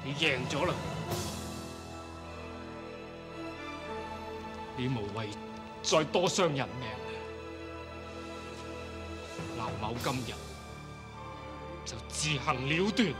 你贏咗啦！你無謂再多傷人命。劉某今日就自行了斷。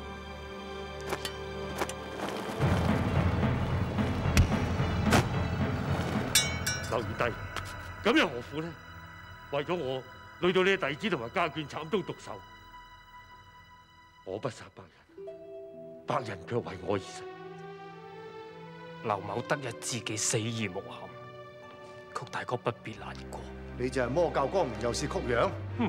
劉二弟，咁又何苦呢？為咗我，累到你嘅弟子同埋家眷慘遭毒手。我不殺百人，百人卻為我而死。 劉某得一自己死而無憾，曲大哥不必難過。 你就係魔教光明右使曲陽？ 哼，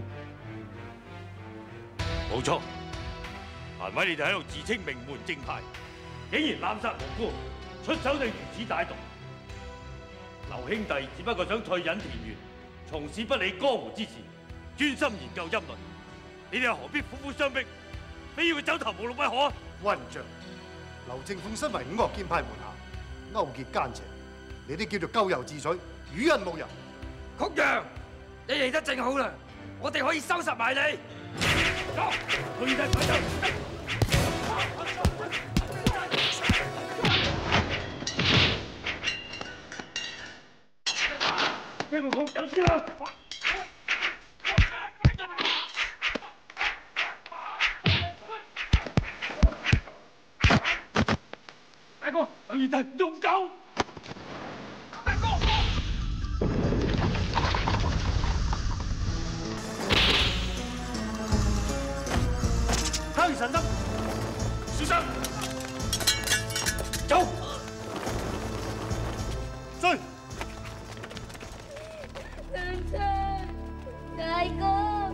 冇錯，難為你哋喺度自稱名門正派，竟然濫殺無辜，出手就如此歹毒。劉兄弟只不過想退隱田園，從此不理江湖之事，專心研究陰論。你哋又何必苦苦相逼，非要佢走投無路不可？ 混帳！劉正鳳身為五岳劍派門下，勾結奸邪，你啲叫做咎由自取，與人無尤。 曲陽，你嚟得正好啦，我哋可以收拾埋你。走，去得快走。 聽我講，有事啦！大哥，劉二弟，仲走！大哥！敲完神燈，小心！走！追！ 娘親，大哥，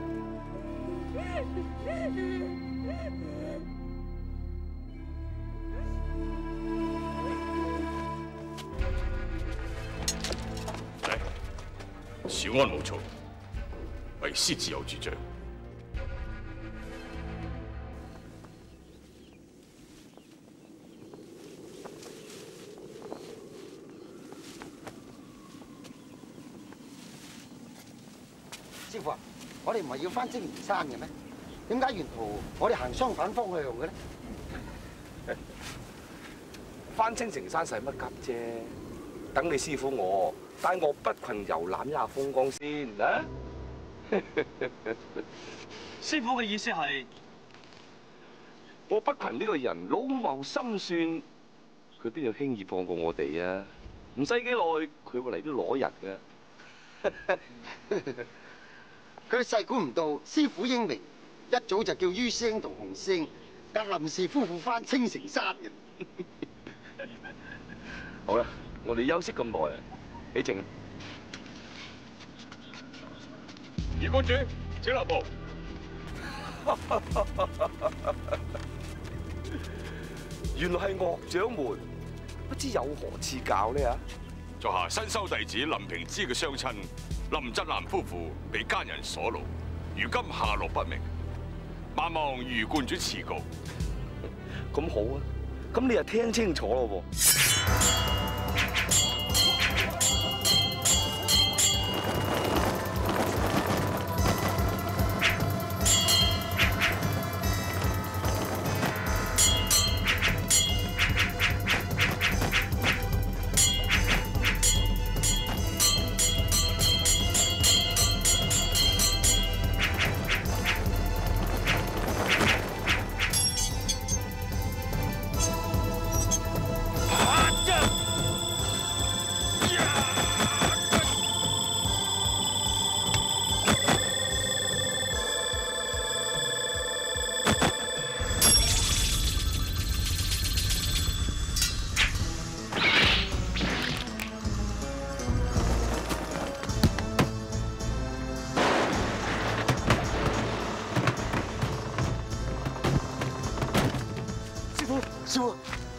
小安無措，為師自有主張。 師傅啊，我哋唔係要翻青蓮山嘅咩？點解沿途我哋行相反方向嘅咧？ 翻青城山使乜急啫？等你師傅我帶我北群遊覽一下風光先啊！ 師傅嘅意思係， 我北群呢個人老謀深算，佢邊度輕易放過我哋啊？唔使幾耐，佢會嚟啲攞人嘅。 佢細估唔到師傅英明，一早就叫于聲同洪聲帶林氏夫婦翻青城山嘅。 好啦，我哋休息咁耐啊，起程。 二公主，請留步。 原來係岳掌門，不知有何賜教呢？啊！ 在下新收弟子林平之嘅雙親林振南夫婦被奸人所虜，如今下落不明，萬望余觀主賜告。 咁好啊，咁你就聽清楚咯喎。 師傅，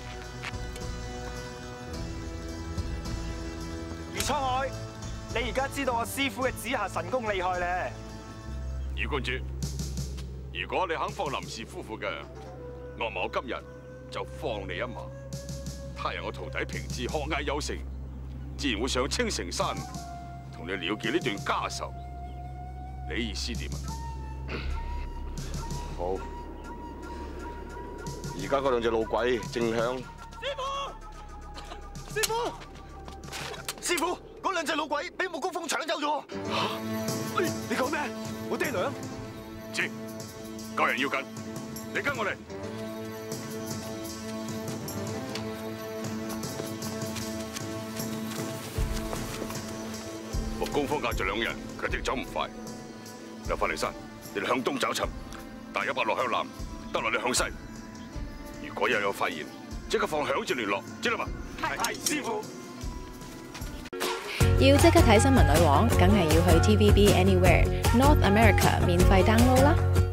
余滄海，你而家知道我師傅嘅紫霞神功厲害咧？ 余觀主，如果你肯放林氏夫婦嘅，岳某今日就放你一馬。他日我徒弟平之學藝有成，自然會上青城山同你了結呢段家仇。你意思點啊？ 好。 而家嗰兩隻老鬼正響。 師傅，嗰兩隻老鬼俾木工風搶走咗。你講咩？我爹娘？ 知，救人要緊，你跟我嚟。木工風隔住兩人，佢哋走唔快。由法利山，你哋向東找尋，大一百路向南，得落你向西。如果又有發現，即刻放響字聯絡，知道嘛？ 係師傅。 要即刻睇新聞女王，梗係要去 TVB Anywhere North America 免費 download 啦！